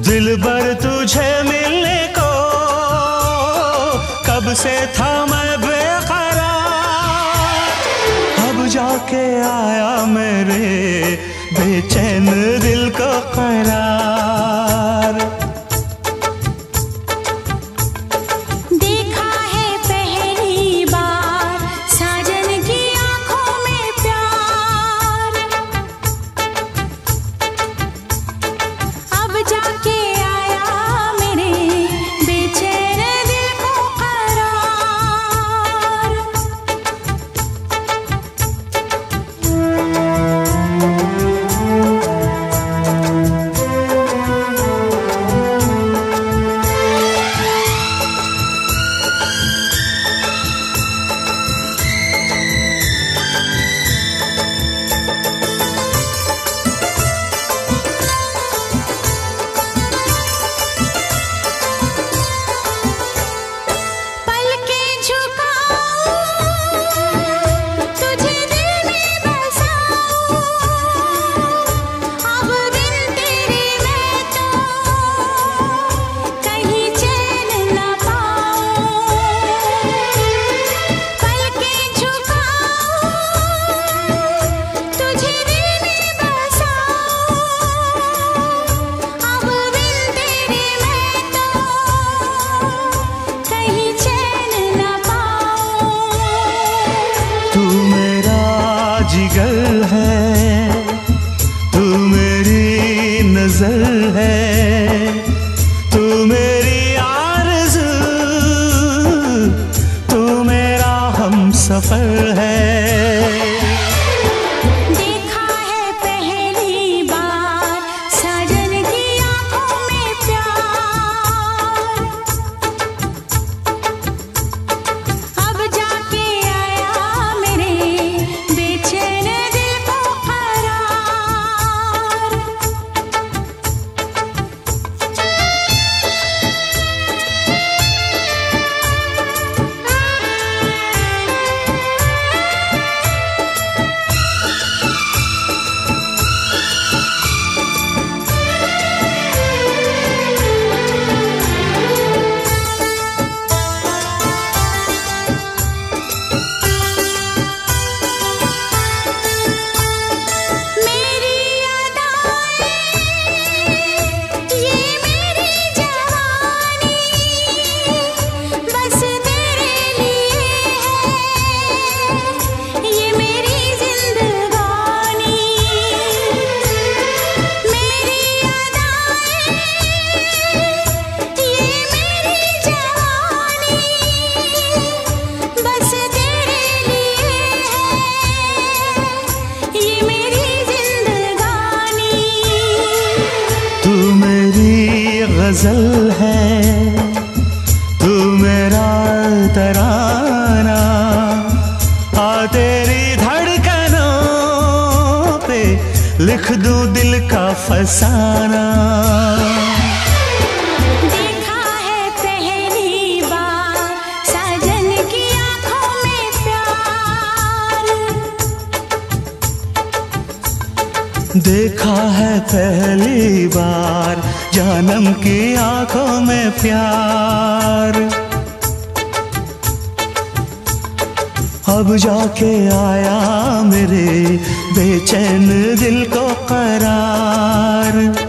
दिलबर तुझे मिलने को कब से था मैं बेकरार, अब जाके आया मेरे बेचैन दिल को करार। देखा है पहली बार साजन की आंखों में प्यार, अब जाके आया मेरे बेचैन दिल को करार। जिगर है तू मेरी नजर है, तू मेरी आरज़ू, तू मेरा हमसफर है। गजल है तू मेरा तराना, आ तेरी धड़कनों पे लिख दूं दिल का फसाना। देखा है पहली बार साजन की आंखों में प्यार, देखा है पहली बार जानम की आंखों में प्यार, अब जाके आया मेरे बेचैन दिल को करार।